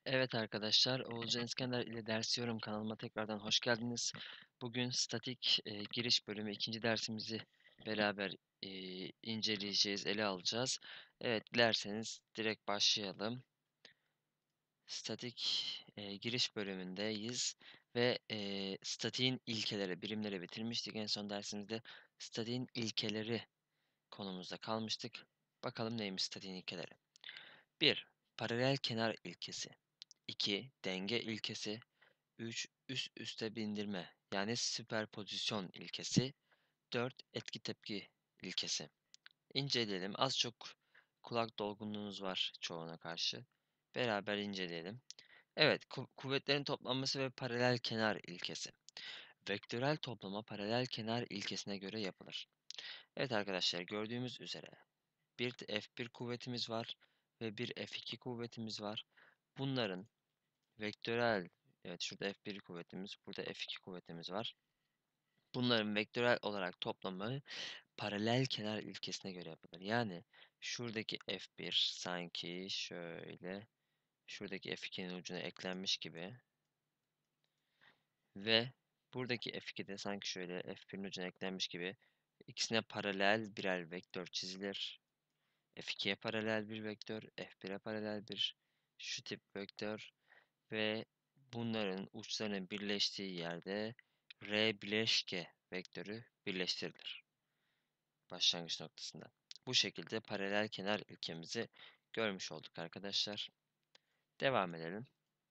Evet arkadaşlar, Oğulcan İskender ile Dersiyorum kanalıma tekrardan hoş geldiniz. Bugün statik giriş bölümü ikinci dersimizi beraber e, inceleyeceğiz, ele alacağız. Evet, dilerseniz direkt başlayalım. Statik giriş bölümündeyiz ve statiğin ilkeleri, birimleri bitirmiştik. En son dersimizde statiğin ilkeleri konumuzda kalmıştık. Bakalım neymiş statiğin ilkeleri. 1. Paralel kenar ilkesi. 2. Denge ilkesi. 3. Üst üste bindirme yani süperpozisyon ilkesi. 4. Etki tepki ilkesi. İnceleyelim. Az çok kulak dolgunluğunuz var çoğuna karşı. Beraber inceleyelim. Evet, kuvvetlerin toplanması ve paralel kenar ilkesi. Vektörel toplama paralel kenar ilkesine göre yapılır. Evet arkadaşlar, gördüğümüz üzere bir F1 kuvvetimiz var ve bir F2 kuvvetimiz var. Bunların vektörel, evet şurada F1 kuvvetimiz, burada F2 kuvvetimiz var. Bunların vektörel olarak toplamı paralel kenar ilkesine göre yapılır. Yani şuradaki F1 sanki şöyle şuradaki F2'nin ucuna eklenmiş gibi ve buradaki F2 de sanki şöyle F1'in ucuna eklenmiş gibi ikisine paralel birer vektör çizilir. F2'ye paralel bir vektör, F1'e paralel bir şu tip vektör ve bunların uçlarının birleştiği yerde R bileşke vektörü birleştirilir başlangıç noktasında. Bu şekilde paralel kenar ilkemizi görmüş olduk arkadaşlar. Devam edelim.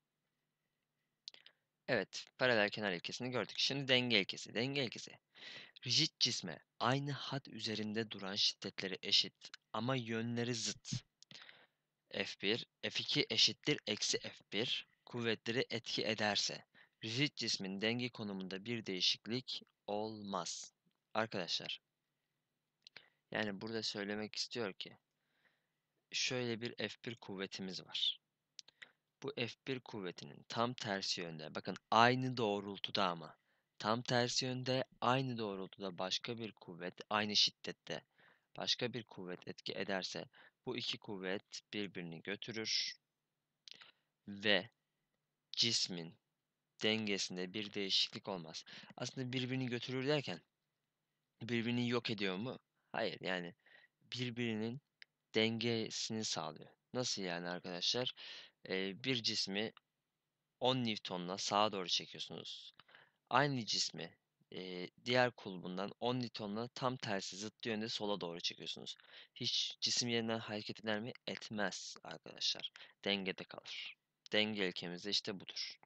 Evet, paralel kenar ilkesini gördük. Şimdi denge ilkesi. Denge ilkesi. Rigid cisme aynı hat üzerinde duran şiddetleri eşit ama yönleri zıt. F1, F2 eşittir eksi F1 kuvvetleri etki ederse rigid cismin denge konumunda bir değişiklik olmaz. Arkadaşlar, yani burada söylemek istiyor ki şöyle bir F1 kuvvetimiz var. Bu F1 kuvvetinin tam tersi yönde, bakın aynı doğrultuda ama tam tersi yönde aynı doğrultuda başka bir kuvvet aynı şiddette başka bir kuvvet etki ederse bu iki kuvvet birbirini götürür ve cismin dengesinde bir değişiklik olmaz. Aslında birbirini götürür derken birbirini yok ediyor mu? Hayır, yani birbirinin dengesini sağlıyor. Nasıl yani arkadaşlar? Bir cismi 10 Newton'la sağa doğru çekiyorsunuz. Aynı cismi diğer kulbundan 10 Newton'la tam tersi zıt yönde sola doğru çekiyorsunuz. Hiç cisim yerinden hareket eder mi? Etmez arkadaşlar. Dengede kalır. Denge ilkemiz de işte budur.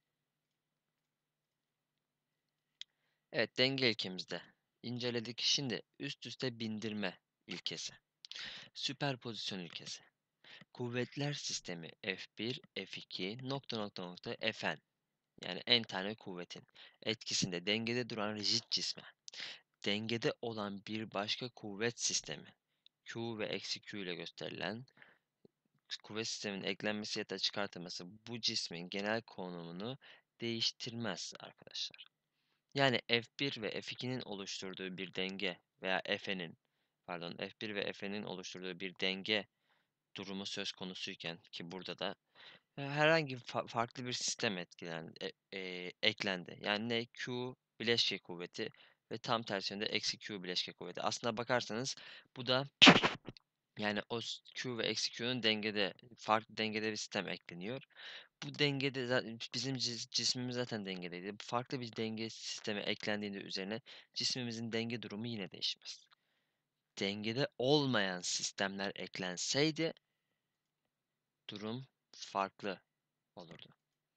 Evet, denge ilkemizde inceledik. Şimdi üst üste bindirme ilkesi. Süperpozisyon ilkesi. Kuvvetler sistemi F1, F2, nokta nokta nokta Fn yani n tane kuvvetin etkisinde dengede duran rigid cisme dengede olan bir başka kuvvet sistemi Q ve eksi Q ile gösterilen kuvvet sisteminin eklenmesi ya da çıkartılması bu cismin genel konumunu değiştirmez arkadaşlar. Yani F1 ve F2'nin oluşturduğu bir denge veya F1 ve F'nin oluşturduğu bir denge durumu söz konusuyken ki burada da herhangi farklı bir sistem eklendi. Yani ne? Q bileşke kuvveti ve tam tersi yönde eksi Q bileşke kuvveti. Aslına bakarsanız bu da yani o Q ve eksi Q'nun farklı dengede bir sistem ekleniyor. Bu dengede bizim cismimiz zaten dengedeydi. Farklı bir denge sistemi eklendiğinde üzerine cismimizin denge durumu yine değişmez. Dengede olmayan sistemler eklenseydi durum farklı olurdu.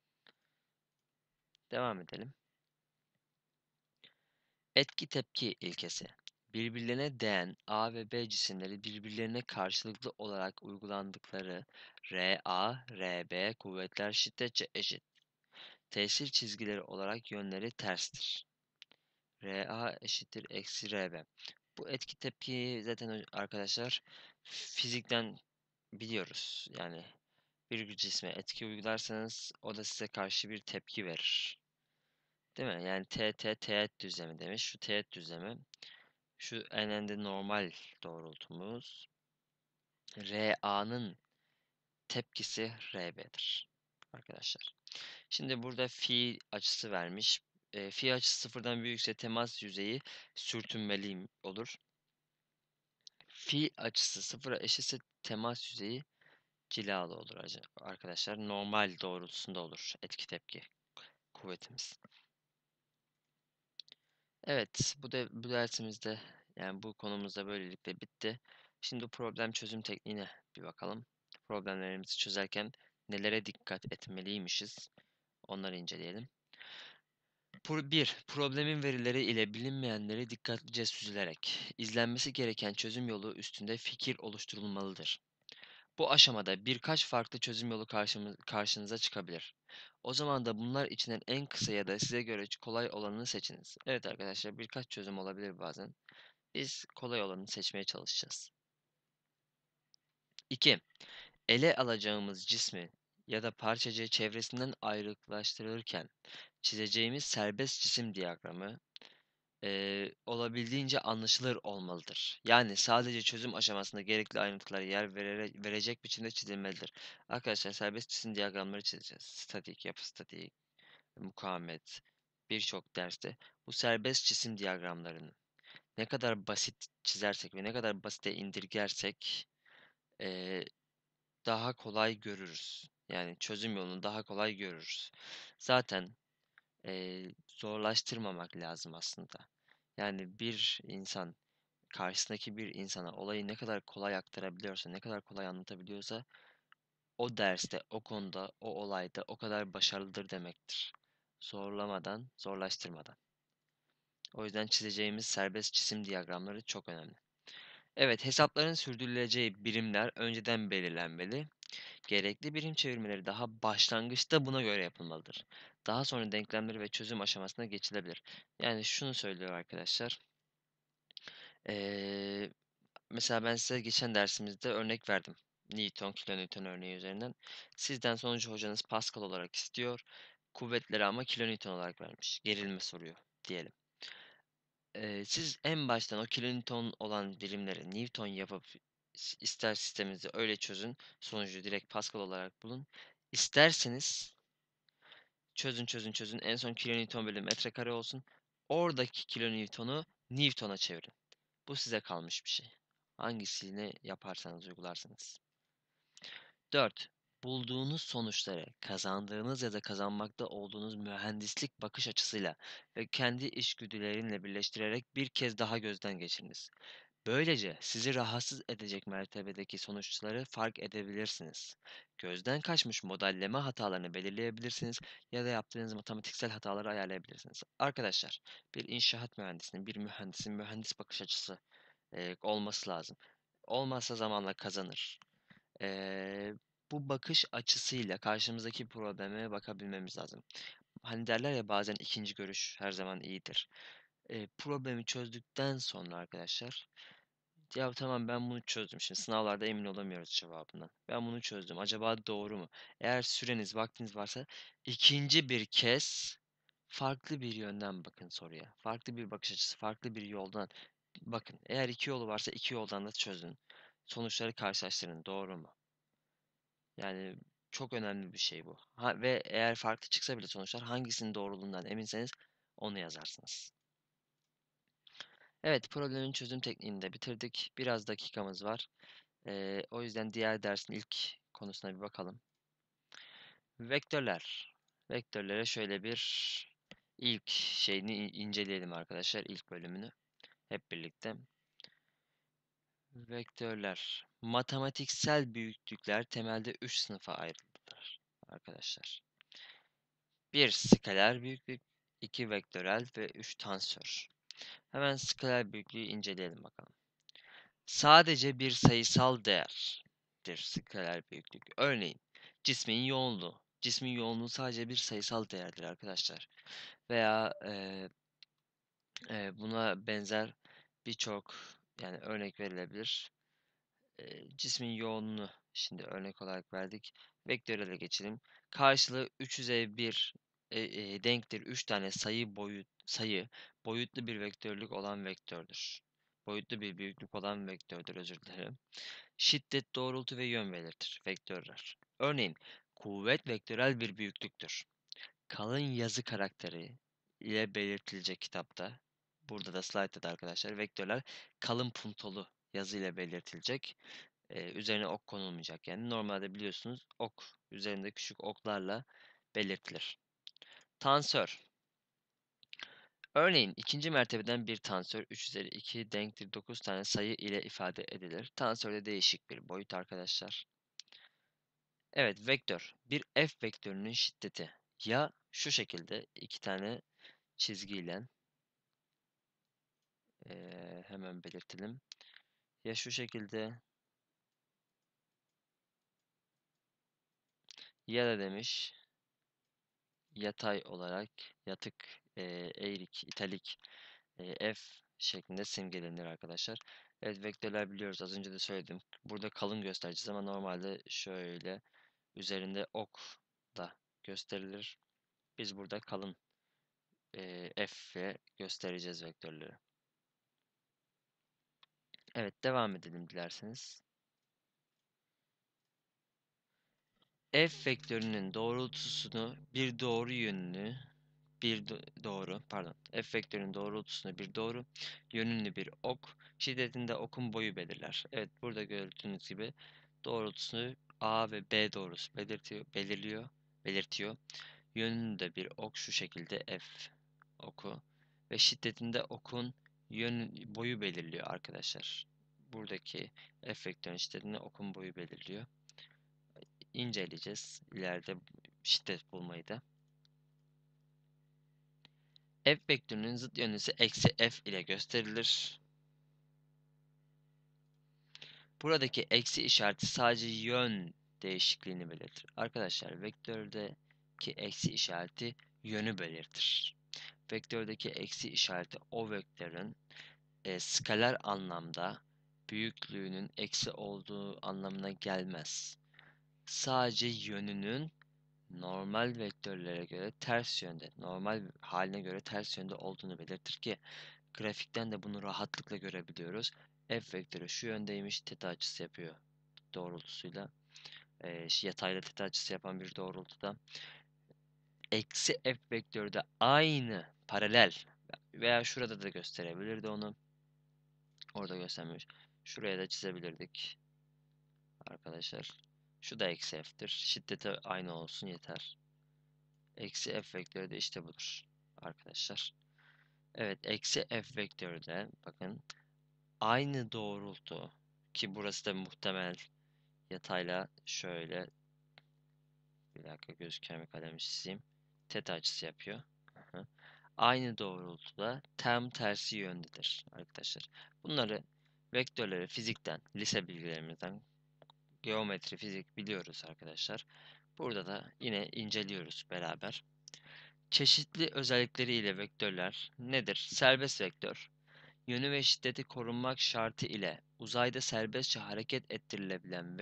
Devam edelim. Etki tepki ilkesi. Birbirlerine değen A ve B cisimleri birbirlerine karşılıklı olarak uygulandıkları RA, RB kuvvetler şiddetçe eşit. Tesir çizgileri olarak yönleri terstir. RA eşittir eksi RB. Bu etki tepki zaten arkadaşlar fizikten biliyoruz. Yani bir cisme etki uygularsanız o da size karşı bir tepki verir. Değil mi? Yani teğet düzlemi demiş. Şu teğet düzlemi. Şu eninde normal doğrultumuz. RA'nın tepkisi RB'dir. arkadaşlar. Şimdi burada fi açısı vermiş. Fi açısı sıfırdan büyükse temas yüzeyi sürtünmeli olur. Fi açısı sıfıra eşitse temas yüzeyi cilalı olur arkadaşlar. Normal doğrultusunda olur etki tepki kuvvetimiz. Evet, bu dersimizde yani bu konumuzda böylelikle bitti. Şimdi problem çözüm tekniğine bir bakalım. Problemlerimizi çözerken nelere dikkat etmeliymişiz? Onları inceleyelim. 1. Problemin verileri ile bilinmeyenleri dikkatlice süzülerek izlenmesi gereken çözüm yolu üstünde fikir oluşturulmalıdır. Bu aşamada birkaç farklı çözüm yolu karşınıza çıkabilir. O zaman da bunlar içinden en kısa ya da size göre kolay olanını seçiniz. Evet arkadaşlar, birkaç çözüm olabilir bazen. Biz kolay olanı seçmeye çalışacağız. 2. Ele alacağımız cismi ya da parçacığı çevresinden ayrıklaştırırken çizeceğimiz serbest cisim diyagramı olabildiğince anlaşılır olmalıdır. Yani sadece çözüm aşamasında gerekli ayrıntılara yer verecek biçimde çizilmelidir. Arkadaşlar, serbest cisim diyagramları çizeceğiz. Statik, yapı statik, mukavemet, birçok derste bu serbest cisim diyagramlarını ne kadar basit çizersek ve ne kadar basite indirgersek eee, daha kolay görürüz. Yani çözüm yolunu daha kolay görürüz. Zaten zorlaştırmamak lazım aslında. Yani bir insan karşısındaki bir insana olayı ne kadar kolay aktarabiliyorsa, ne kadar kolay anlatabiliyorsa o derste, o konuda, o olayda o kadar başarılıdır demektir. Zorlamadan, zorlaştırmadan. O yüzden çizeceğimiz serbest cisim diyagramları çok önemli. Evet, hesapların sürdürüleceği birimler önceden belirlenmeli. Gerekli birim çevirmeleri daha başlangıçta buna göre yapılmalıdır. Daha sonra denklemleri ve çözüm aşamasına geçilebilir. Yani şunu söylüyor arkadaşlar. Ee, Mesela ben size geçen dersimizde örnek verdim. Newton, kilonewton örneği üzerinden. Sizden sonucu hocanız Pascal olarak istiyor. Kuvvetleri ama kilonewton olarak vermiş. Gerilme soruyor diyelim. Siz en baştan o kilonewton olan birimleri Newton yapıp ister sisteminizi öyle çözün. Sonucu direkt Pascal olarak bulun. İsterseniz çözün. En son kilonewton bölü metrekare olsun. Oradaki kilonewtonu Newton'a çevirin. Bu size kalmış bir şey. Hangisini yaparsanız uygularsınız. 4. Bulduğunuz sonuçları kazandığınız ya da kazanmakta olduğunuz mühendislik bakış açısıyla ve kendi içgüdülerinle birleştirerek bir kez daha gözden geçiriniz. Böylece sizi rahatsız edecek mertebedeki sonuçları fark edebilirsiniz. Gözden kaçmış modelleme hatalarını belirleyebilirsiniz ya da yaptığınız matematiksel hataları ayarlayabilirsiniz. Arkadaşlar, bir inşaat mühendisinin, bir mühendisin mühendis bakış açısı olması lazım. Olmazsa zamanla kazanır. Eee, Bu bakış açısıyla karşımızdaki probleme bakabilmemiz lazım. Hani derler ya, bazen ikinci görüş her zaman iyidir. Problemi çözdükten sonra arkadaşlar, ya tamam, ben bunu çözdüm. Şimdi sınavlarda emin olamıyoruz cevabından. Ben bunu çözdüm. Acaba doğru mu? Eğer süreniz, vaktiniz varsa ikinci bir kez farklı bir yönden bakın soruya. Farklı bir bakış açısı, farklı bir yoldan bakın. Eğer iki yolu varsa iki yoldan da çözün. Sonuçları karşılaştırın. Doğru mu? Yani çok önemli bir şey bu. Ve eğer farklı çıksa bile sonuçlar, hangisinin doğruluğundan eminseniz onu yazarsınız. Evet, problemin çözüm tekniğini de bitirdik. Biraz dakikamız var. O yüzden diğer dersin ilk konusuna bir bakalım. Vektörler. Vektörlere şöyle bir ilk şeyini inceleyelim arkadaşlar. İlk bölümünü hep birlikte. Vektörler. Matematiksel büyüklükler temelde 3 sınıfa ayrılır arkadaşlar. Bir skaler büyüklük, 2 vektörel ve 3 tensör. Hemen skaler büyüklüğü inceleyelim bakalım. Sadece bir sayısal değerdir skaler büyüklük. Örneğin cismin yoğunluğu. Cismin yoğunluğu sadece bir sayısal değerdir arkadaşlar. Veya buna benzer birçok yani örnek verilebilir. Cismin yoğunluğu şimdi örnek olarak verdik. Vektörele geçelim. Karşılığı 3 üzeri 1 denktir. 3 tane sayı boyutlu bir vektörlük olan vektördür. Boyutlu bir büyüklük olan vektördür, özür dilerim. Şiddet, doğrultu ve yön belirtir vektörler. Örneğin Kuvvet vektörel bir büyüklüktür. Kalın yazı karakteri ile belirtilecek kitapta. Burada da slaytta da arkadaşlar vektörler kalın puntolu yazı ile belirtilecek. Üzerine ok konulmayacak. Yani normalde biliyorsunuz ok üzerinde küçük oklarla belirtilir. Tansör. Örneğin ikinci mertebeden bir tansör 3 üzeri 2 denktir 9 tane sayı ile ifade edilir. Tansör de değişik bir boyut arkadaşlar. Evet, vektör. Bir f vektörünün şiddeti ya şu şekilde iki tane çizgiyle hemen belirtelim. Ya şu şekilde ya da demiş yatay olarak yatık, eğrik, italik f şeklinde simgelenir arkadaşlar. Evet, vektörler biliyoruz. Az önce de söyledim. Burada kalın göstereceğiz ama normalde şöyle üzerinde ok da gösterilir. Biz burada kalın f ile göstereceğiz vektörleri. Evet, devam edelim dilerseniz. F vektörünün doğrultusunu bir doğru yönünü doğru pardon F vektörünün doğrultusunu bir doğru yönünü bir ok şiddetinde okun boyu belirler. Evet, burada gördüğünüz gibi doğrultusunu A ve B doğrusu belirtiyor. Yönünü de bir ok şu şekilde F oku ve şiddetinde okun boyu belirliyor arkadaşlar. Buradaki F vektörünün şiddetinde okun boyu belirliyor. İnceleyeceğiz ileride şiddet bulmayı da. F vektörünün zıt yönlüsü eksi f ile gösterilir. Buradaki eksi işareti sadece yön değişikliğini belirtir. Arkadaşlar vektördeki eksi işareti yönü belirtir. Vektördeki eksi işareti o vektörün skaler anlamda büyüklüğünün eksi olduğu anlamına gelmez. Sadece yönünün normal vektörlere göre ters yönde, normal haline göre ters yönde olduğunu belirtir ki grafikten de bunu rahatlıkla görebiliyoruz. F vektörü şu yöndeymiş, teta açısı yapıyor doğrultusuyla. Yatayla teta açısı yapan bir doğrultuda. Eksi F vektörü de aynı, paralel veya şurada da gösterebilirdi onu. Orada göstermemiş. Şuraya da çizebilirdik arkadaşlar. Şu da eksi F'tir. Şiddeti aynı olsun yeter. Eksi F vektörü de işte budur arkadaşlar. Evet, eksi F vektörü de bakın aynı doğrultu ki burası da muhtemel yatayla şöyle bir dakika gözüken bir kalem çizeyim. Teta açısı yapıyor. Hı. Aynı doğrultuda tam tersi yöndedir arkadaşlar. Bunları vektörleri fizikten, lise bilgilerimizden, geometri, fizik biliyoruz arkadaşlar. Burada da yine inceliyoruz beraber. Çeşitli özellikleriyle vektörler nedir? Serbest vektör. Yönü ve şiddeti korunmak şartı ile uzayda serbestçe hareket ettirilebilen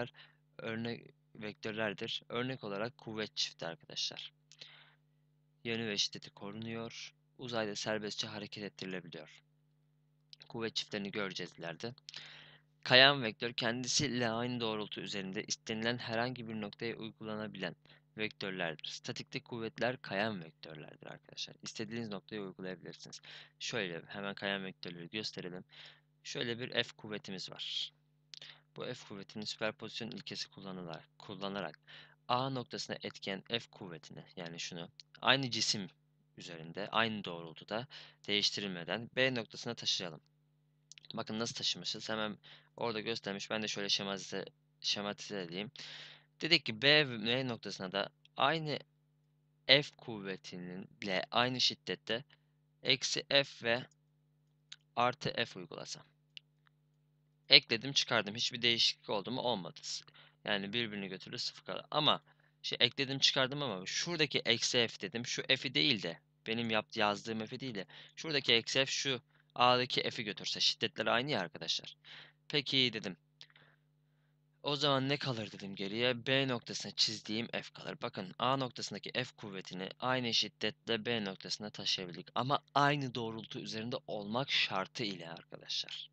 vektörlerdir. Örnek olarak kuvvet çifti arkadaşlar. Yönü ve şiddeti korunuyor. Uzayda serbestçe hareket ettirilebiliyor. Kuvvet çiftlerini göreceğiz ileride. Kayan vektör kendisiyle aynı doğrultu üzerinde istenilen herhangi bir noktaya uygulanabilen vektörlerdir. Statikte kuvvetler kayan vektörlerdir arkadaşlar. İstediğiniz noktaya uygulayabilirsiniz. Şöyle hemen kayan vektörleri gösterelim. Şöyle bir F kuvvetimiz var. Bu F kuvvetinin süperpozisyon ilkesi kullanarak A noktasına etken F kuvvetini yani şunu aynı cisim üzerinde aynı doğrultuda değiştirilmeden B noktasına taşıyalım. Bakın nasıl taşımışız. Hemen orada göstermiş. Ben de şöyle şematize edeyim. Dedik ki B ve M noktasına da aynı F kuvvetinin ile aynı şiddette eksi F ve artı F uygulasam. Ekledim çıkardım. Hiçbir değişiklik oldu mu? Olmadı. Yani birbirini götürür sıfır kalır. Ama ekledim çıkardım ama şuradaki eksi F dedim. Şu F'i değil de benim yazdığım F'i değil de şuradaki eksi F şu A'daki F'i götürse şiddetler aynı ya arkadaşlar. Peki dedim. O zaman ne kalır dedim geriye. B noktasına çizdiğim F kalır. Bakın A noktasındaki F kuvvetini aynı şiddetle B noktasına taşıyabildik. Ama aynı doğrultu üzerinde olmak şartı ile arkadaşlar.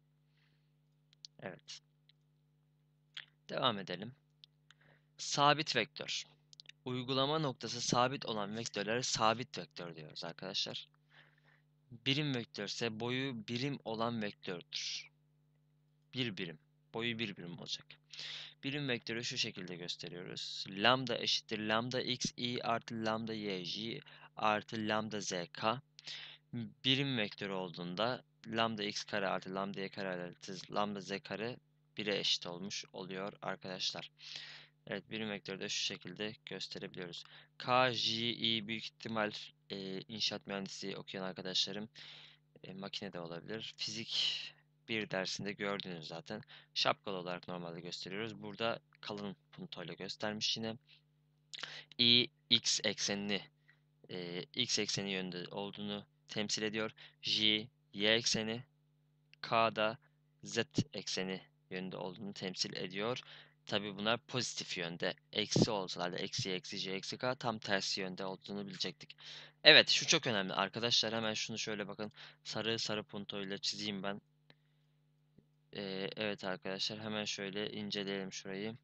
Evet. Devam edelim. Sabit vektör. Uygulama noktası sabit olan vektörlere sabit vektör diyoruz arkadaşlar. Birim vektör ise boyu birim olan vektördür. Bir birim. Boyu bir birim olacak. Birim vektörü şu şekilde gösteriyoruz. Lambda eşittir lambda x i artı lambda y j artı lambda z k. Birim vektörü olduğunda lambda x kare artı lambda y kare artı lambda z kare 1'e eşit olmuş oluyor arkadaşlar. Evet, birim vektörü de şu şekilde gösterebiliyoruz. K, J, I büyük ihtimal inşaat mühendisliği okuyan arkadaşlarım makinede olabilir. Fizik bir dersinde gördünüz zaten. Şapkalı olarak normalde gösteriyoruz. Burada kalın puntoyla göstermiş yine. I x eksenini x ekseni yönünde olduğunu temsil ediyor. J y ekseni, K da z ekseni yönünde olduğunu temsil ediyor. Tabi bunlar pozitif yönde. Eksi olsalardı eksi eksi j eksi k tam tersi yönde olduğunu bilecektik. Evet, şu çok önemli arkadaşlar. Hemen şunu şöyle bakın. Sarı sarı puntoyla çizeyim ben. Evet arkadaşlar, hemen şöyle inceleyelim şurayı.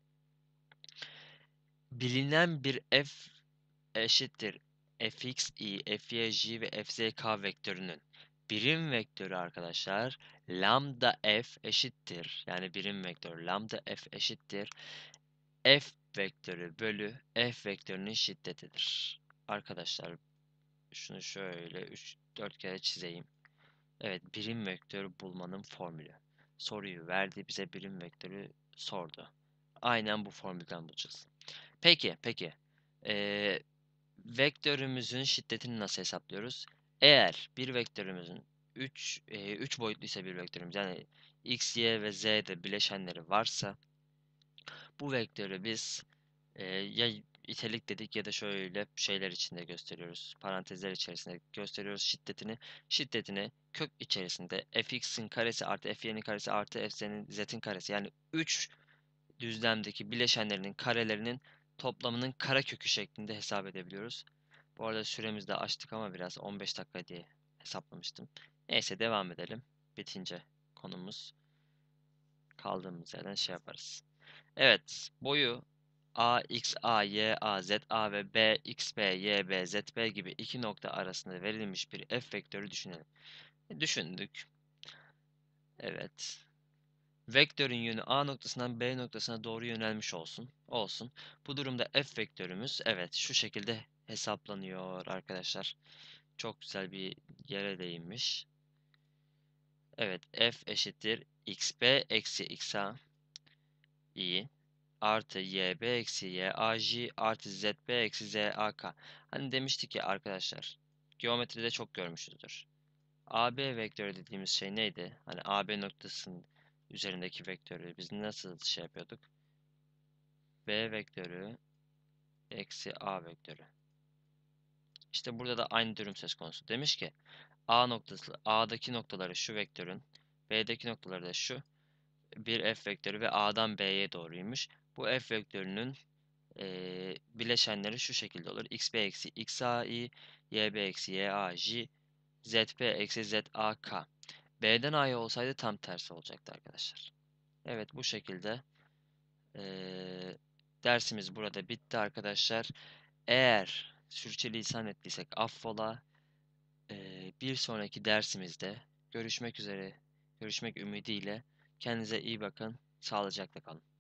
Bilinen bir f eşittir fx, y, fy, j ve fz, k vektörünün birim vektörü arkadaşlar lambda f eşittir. Yani birim vektör lambda f eşittir f vektörü bölü f vektörünün şiddetidir. Arkadaşlar şunu şöyle 3-4 kere çizeyim. Evet, birim vektörü bulmanın formülü. Soruyu verdi, bize birim vektörü sordu. Aynen bu formülden bulacağız. Peki. Ee, Vektörümüzün şiddetini nasıl hesaplıyoruz? Eğer bir vektörümüzün 3 boyutlu ise bir vektörümüz, yani x, y ve z'de bileşenleri varsa bu vektörü biz ya itelik dedik ya da şöyle şeyler içinde gösteriyoruz. Parantezler içerisinde gösteriyoruz şiddetini. Şiddetini kök içerisinde fx'in karesi artı fy'nin karesi artı z'in karesi, yani 3 düzlemdeki bileşenlerinin karelerinin toplamının karekökü şeklinde hesap edebiliyoruz. Bu arada süremizi de açtık ama biraz 15 dakika diye hesaplamıştım. Neyse, devam edelim. Bitince konumuz kaldığımız yerden şey yaparız. Evet, boyu a x a y a z a ve b x b y b z b gibi iki nokta arasında verilmiş bir f vektörü düşünelim. Düşündük. Evet. Vektörün yönü A noktasından B noktasına doğru yönelmiş olsun. Bu durumda f vektörümüz evet şu şekilde hesaplanıyor arkadaşlar. Çok güzel bir yere değinmiş. Evet, f eşittir xb eksi xa i artı yb eksi yaj artı zb eksi zak. Hani demiştik ki arkadaşlar, geometride çok görmüşüzdür. AB vektörü dediğimiz şey neydi? Hani AB noktasının üzerindeki vektörü biz nasıl şey yapıyorduk? B vektörü eksi A vektörü. İşte burada da aynı durum söz konusu. Demiş ki A noktası, A'daki noktaları şu vektörün, B'deki noktaları da şu bir f vektörü ve A'dan B'ye doğruymuş. Bu f vektörünün bileşenleri şu şekilde olur. xb eksi xai, yb eksi yaj, zb eksi zak. B'den A'ya olsaydı tam tersi olacaktı arkadaşlar. Evet, bu şekilde dersimiz burada bitti arkadaşlar. Eğer sürçülisan ettiysek affola. Bir sonraki dersimizde görüşmek üzere, görüşmek ümidiyle. Kendinize iyi bakın, sağlıcakla kalın.